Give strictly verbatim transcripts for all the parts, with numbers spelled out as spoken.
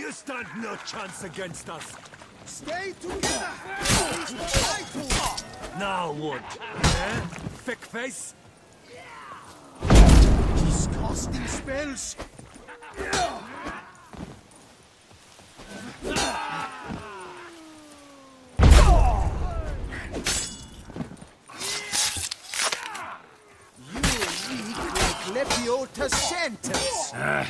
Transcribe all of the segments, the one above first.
You stand no chance against us. Stay together! He's not vital! Now what? Eh? Thick face? He's casting spells! You read like Lepiota's sentence! Uh.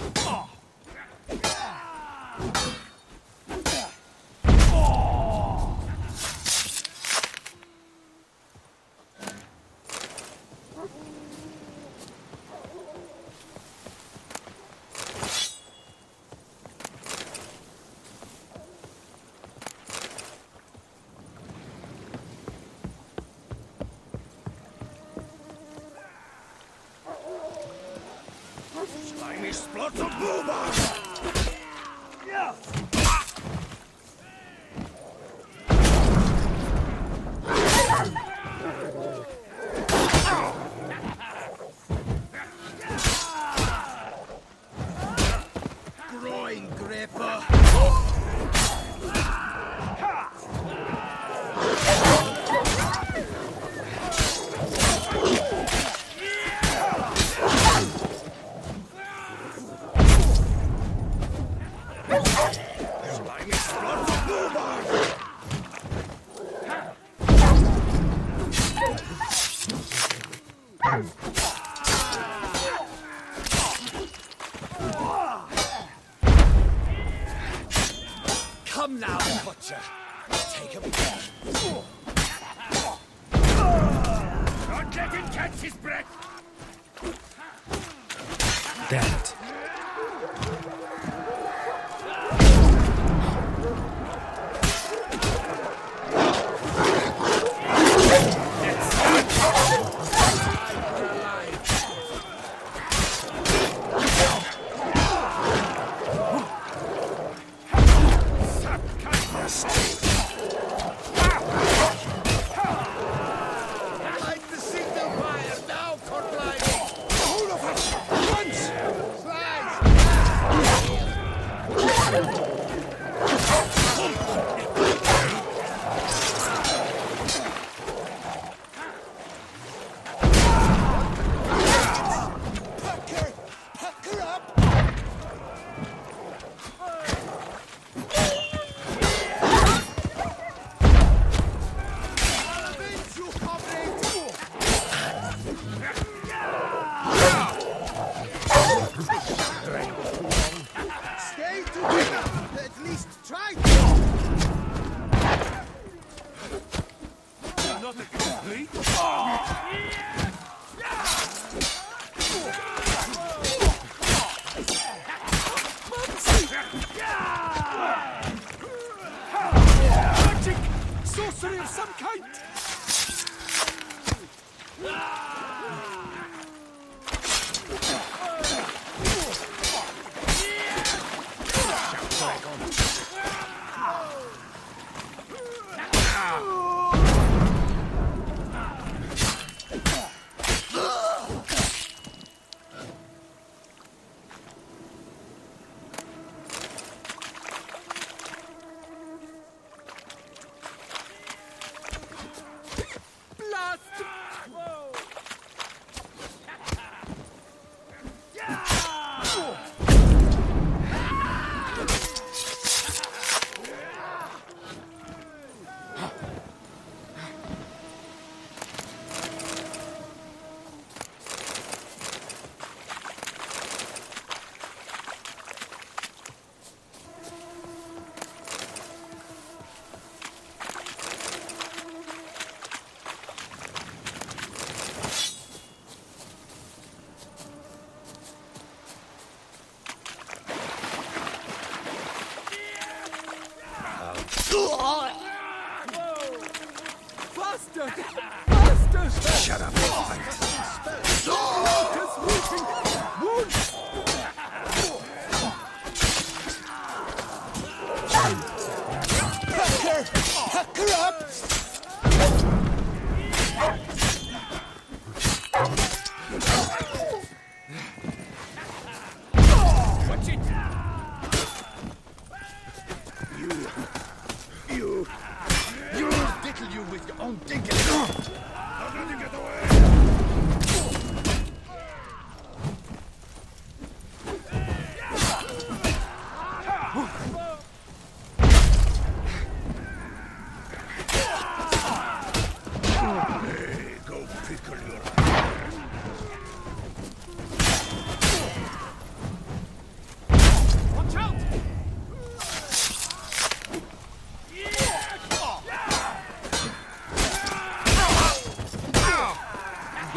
Slimy splots of boomer! Yeah! Groin gripper! Slimy splots of boomer! Come now, Butcher. Take him. Don't let him catch his breath! Damn it. Light the signal fire now, Cortline! All of us! Once! Pucker! Pucker up! Stay together! At least try to! Not a complete. Magic! Sorcery of some kind!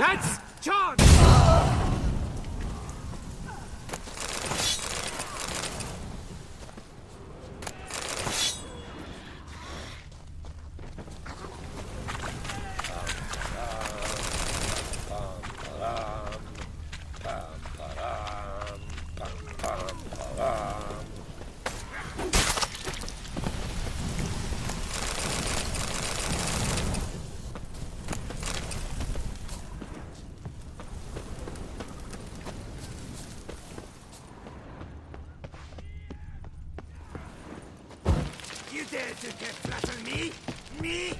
Heads! Charge! You dare to get flatter me? Me?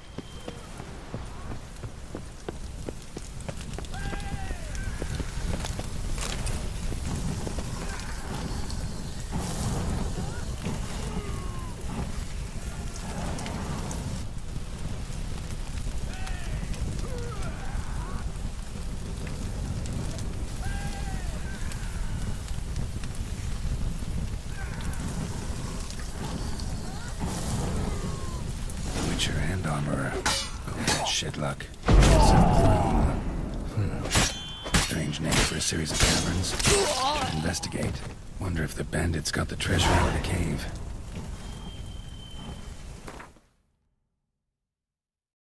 Witcher and armorer. Oh, that shit luck. Hmm. Strange name for a series of caverns. Should investigate. Wonder if the bandits got the treasure out of the cave.